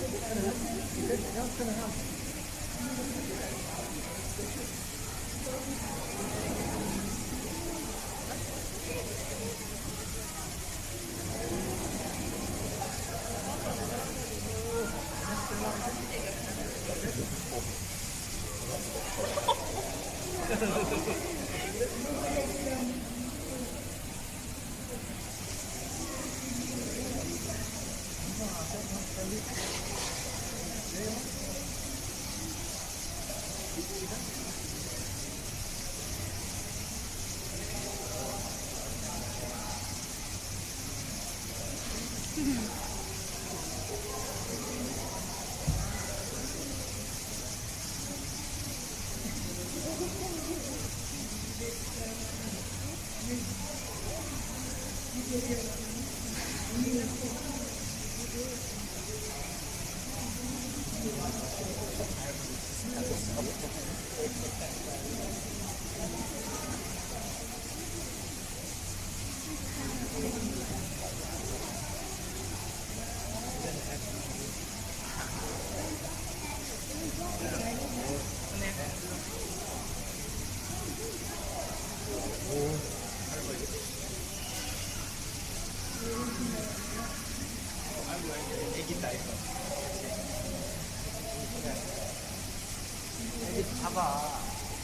봐봐.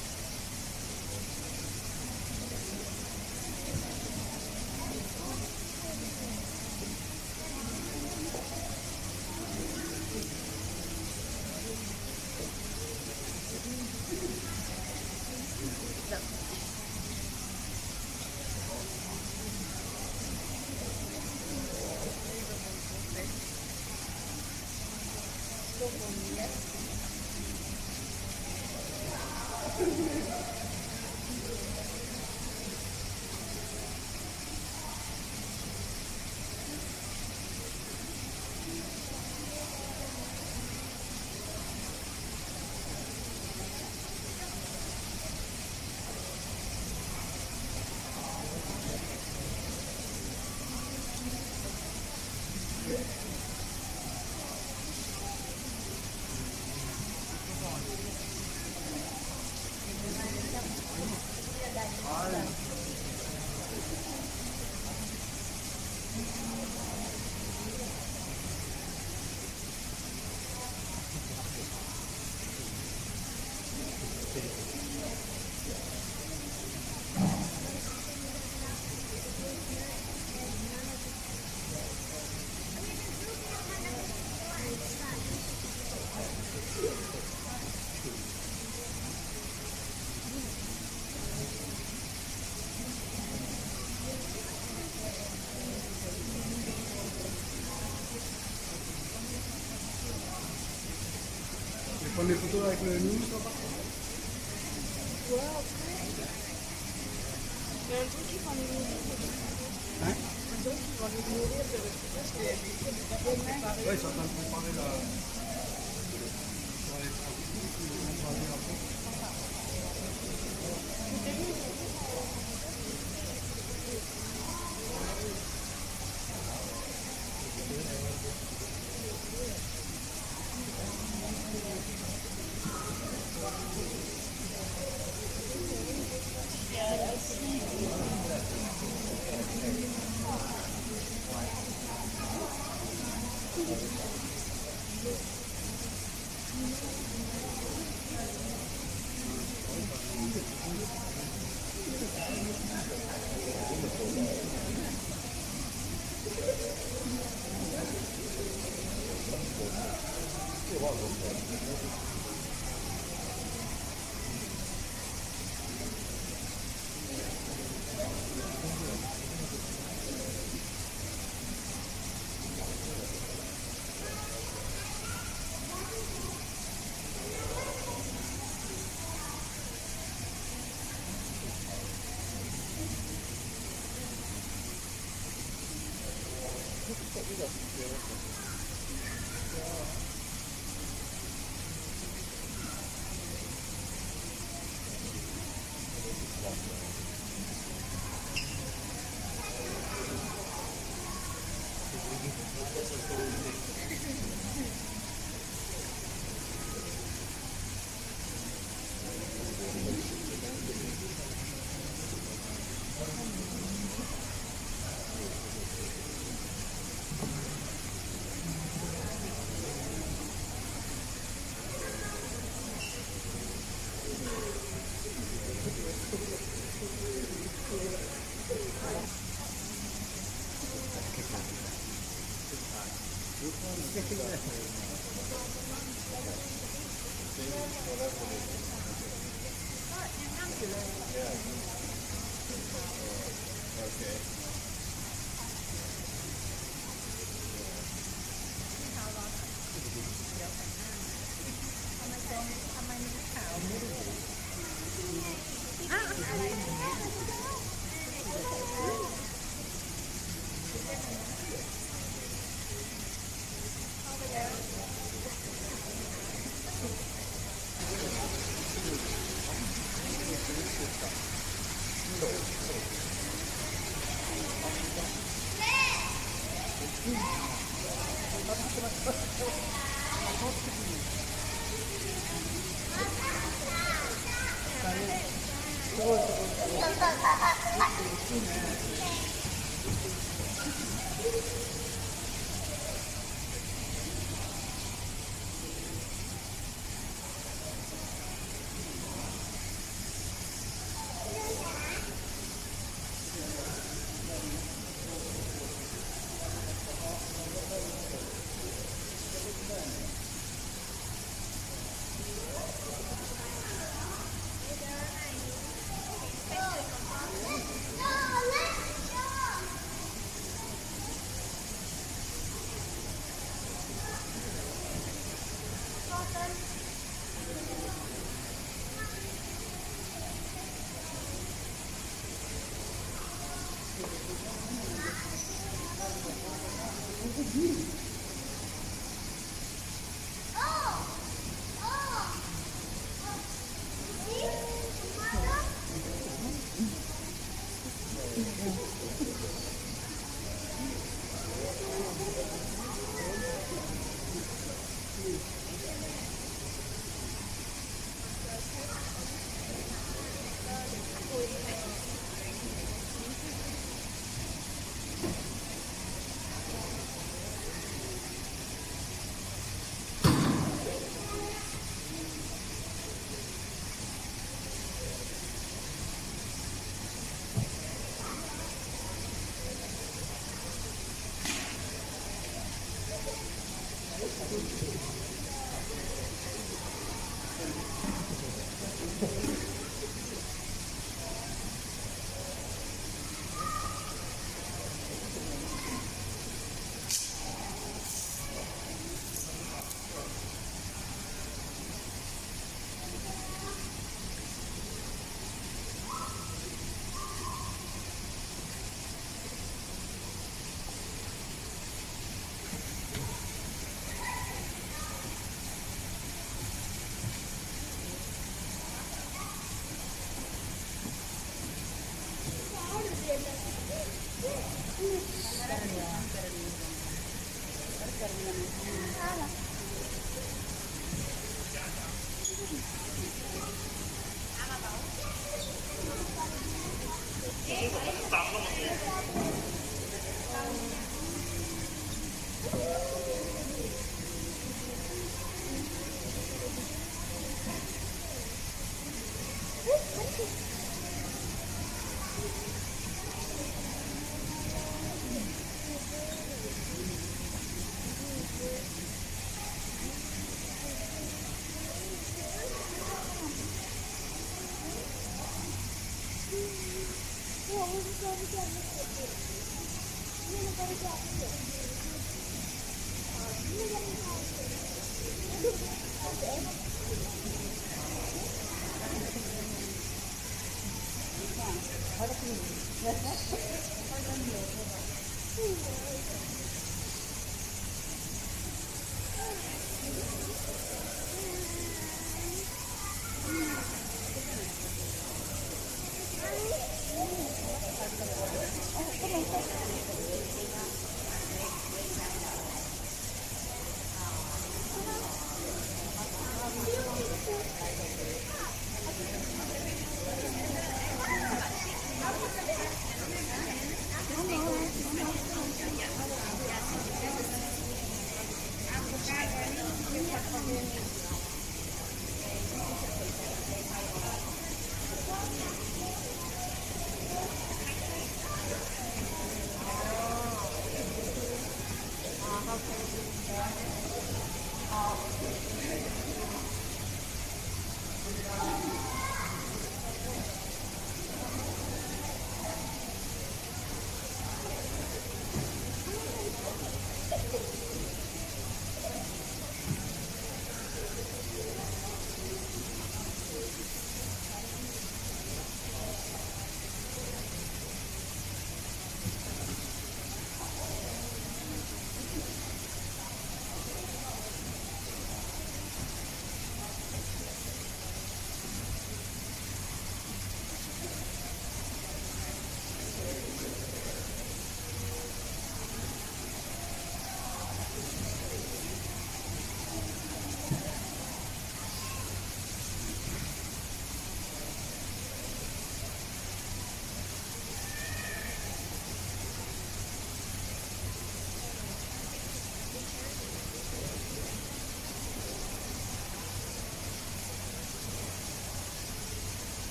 Prendre des photos avec le nous, ça va? Ouais, après. Il y a un truc qui va les nourrir. Hein? Un truc qui va les nourrir de parce qu'il y a des trucs qui vont préparer. Ouais, ils sont en train de préparer la. Sur les trains. Ils vont parler après.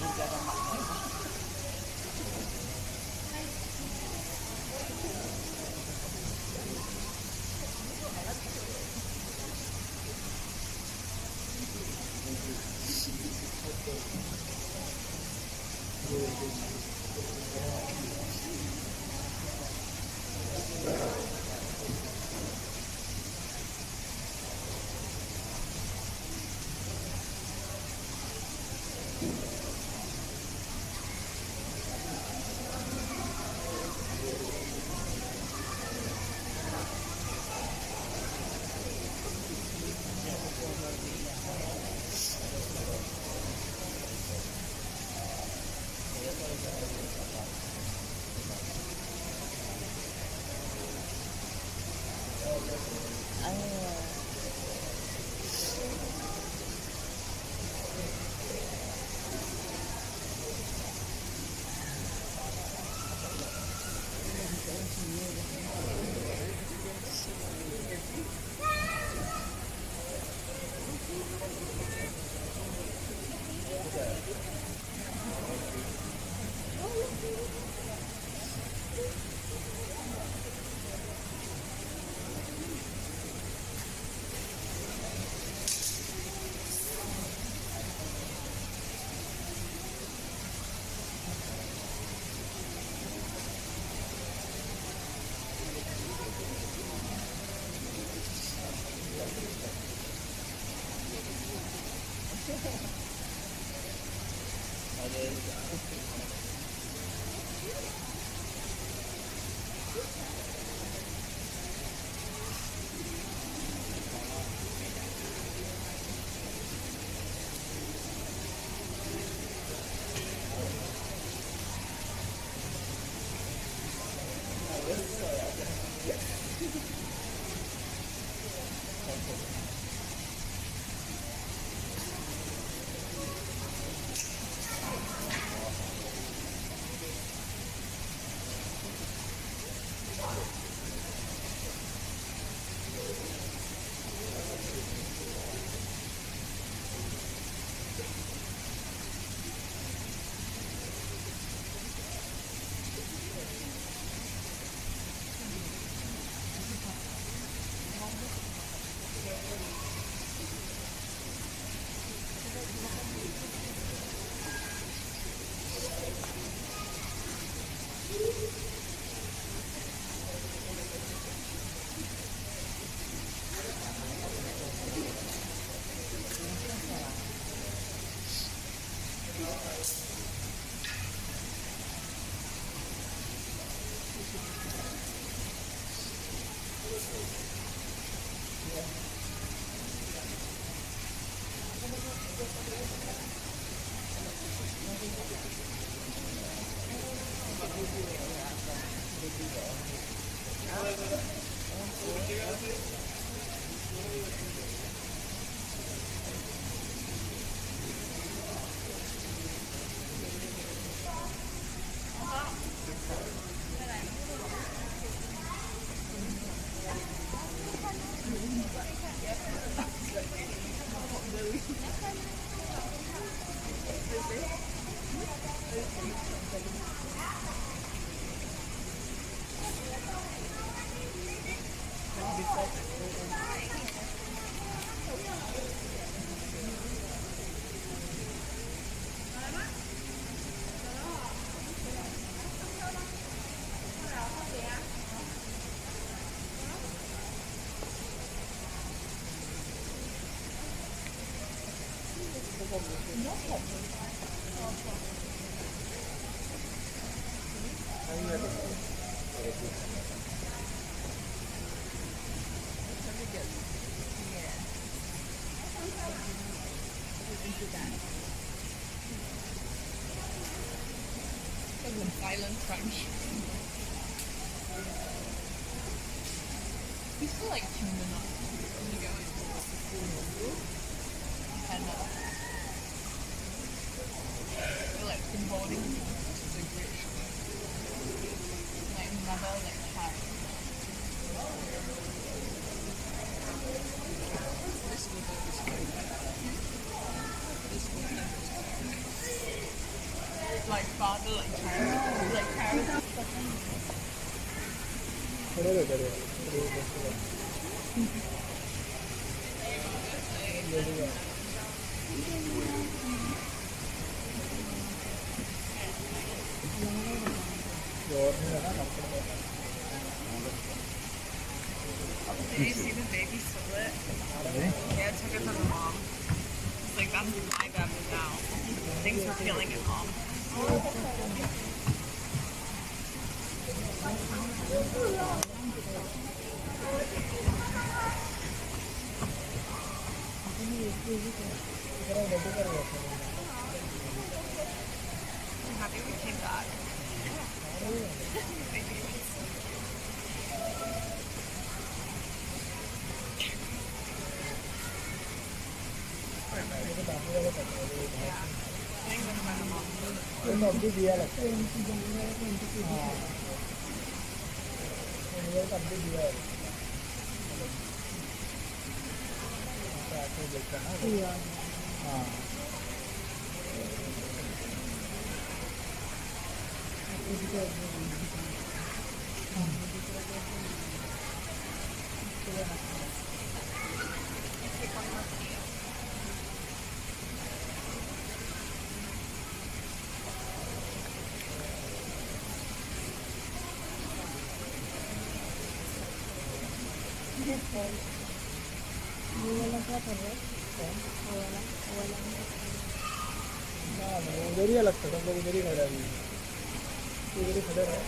Silent crunch. You feel like chewing the nut when you go into Panda. You're like embodying the grit. Like another like high. This will go this way. This will go this way. like father, like child, like child. Did you see the baby split? Yeah, it took it from the mom. It's like, that's my baby now. Thanks for killing it, mom. I'm happy we came back. उधर ही अलग था हम लोग उधर ही खड़ा है उधर ही खड़े रहे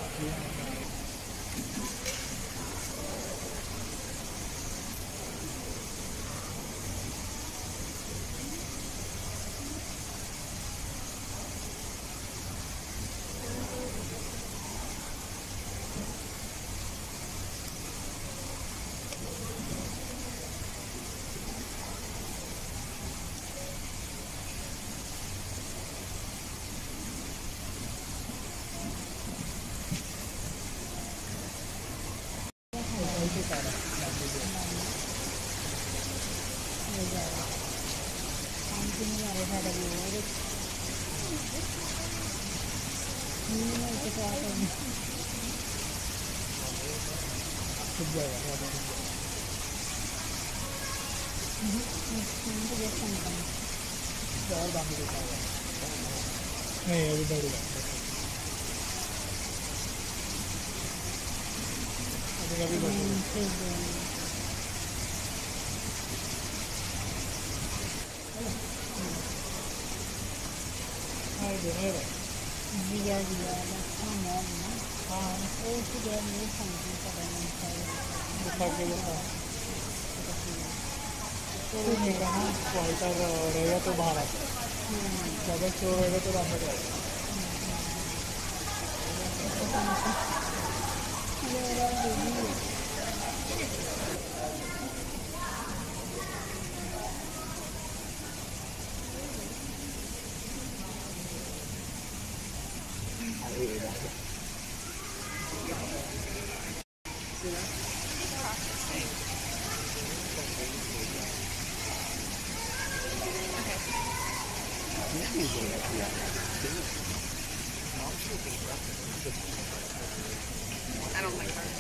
नहीं अभी बढ़ गया अभी बढ़ गया Jia Jia là con nhỏ nữa. Ôi cái đêm này không có cái này phải. दिखा के दिखा तो नहीं कहा वाइट रहेगा तो बाहर आता ज़्यादा शोर रहेगा तो अंदर रहेगा I don't like her.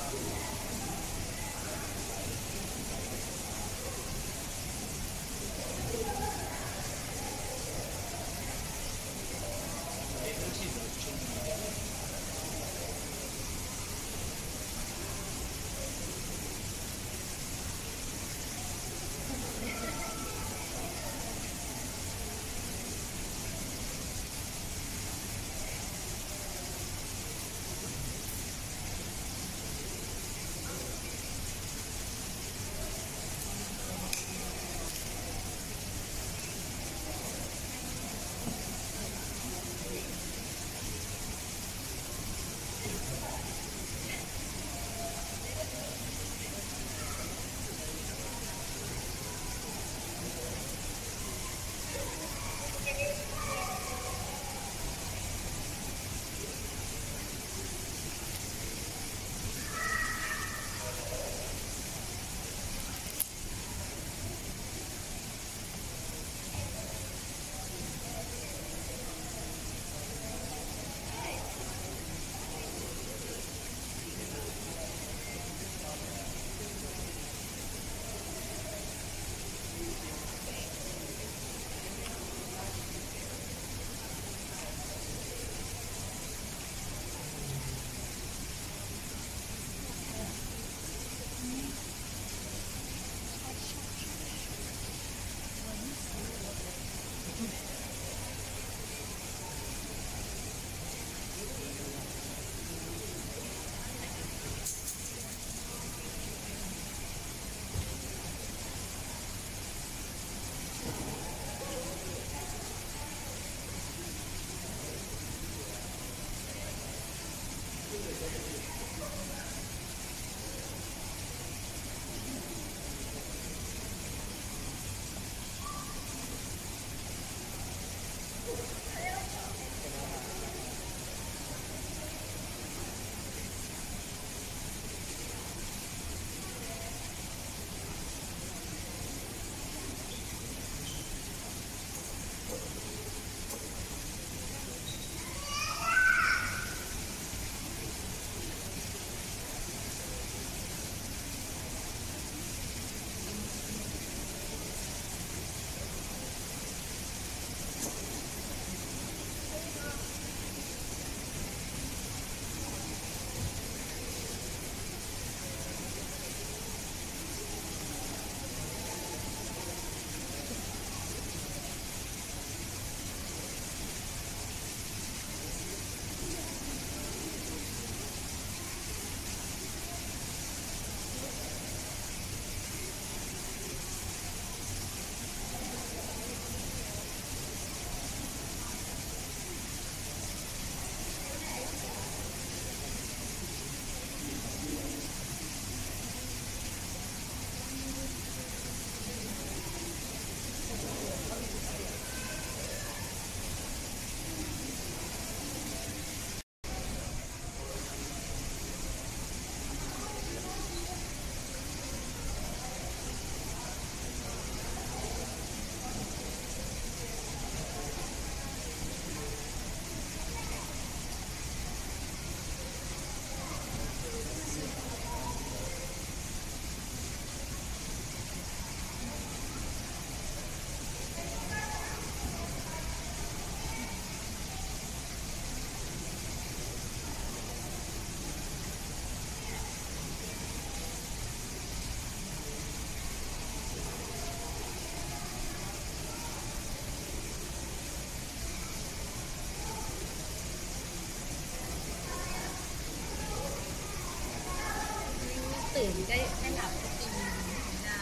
ตื่นได้หลับก็กินได้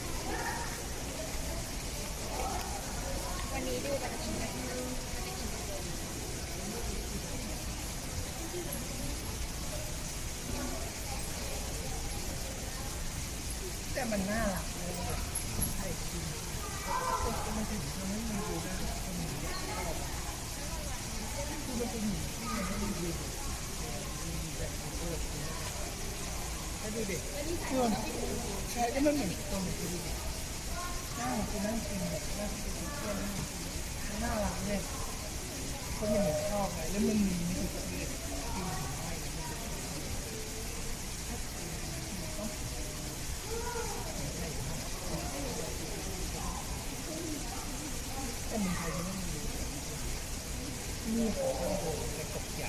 วันนี้ดูกันกินกันไม่ได้กินกันแต่มันน่ารักเลยไข่กินก็ไม่ถึงทำให้มันดูน่ารักมันมีชอบคือมันเป็นหมีที่มันไม่มีแบบเปิดให้ดูดิใช่ก็มันเหมือนตัวมันดูดิน่าคือนั่งกินแบบน่ากินเพื่อนน่ารักเลยเขาเหมือนชอบไงแล้วมันมีนี่คือตัวเองกินถึงได้นี่ผมก็โดนกระจกใหญ่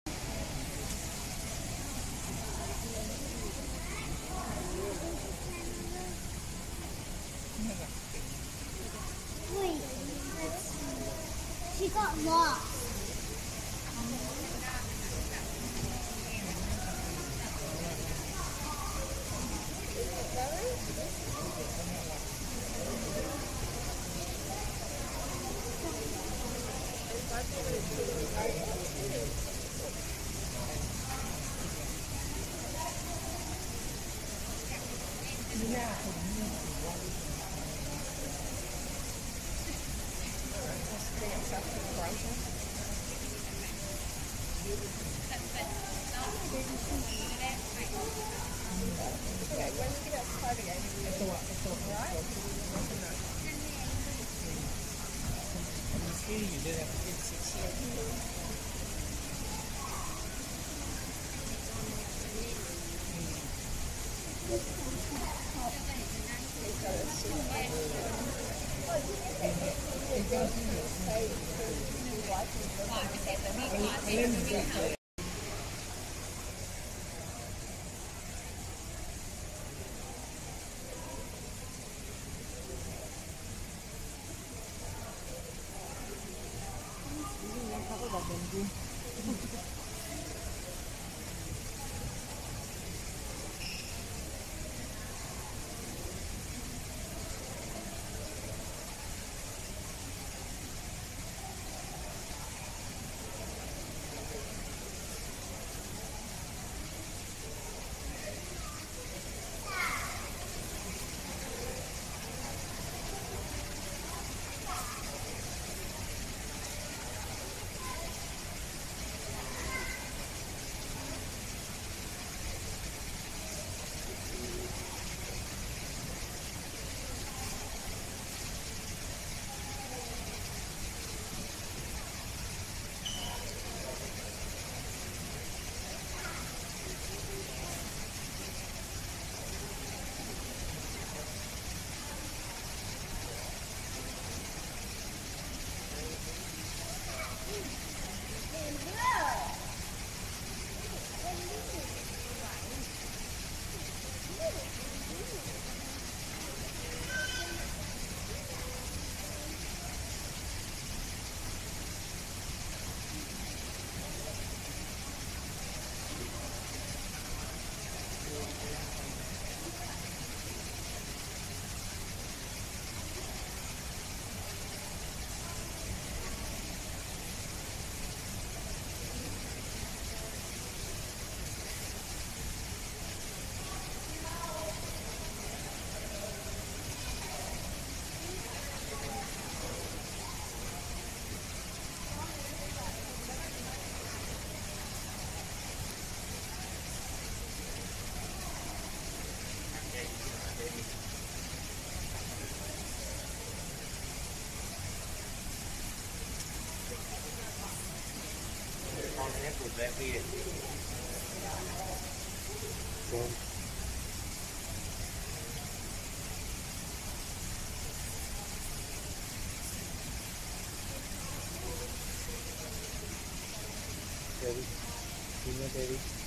นี่แหละ Wait, she got lost. Ready? Ready?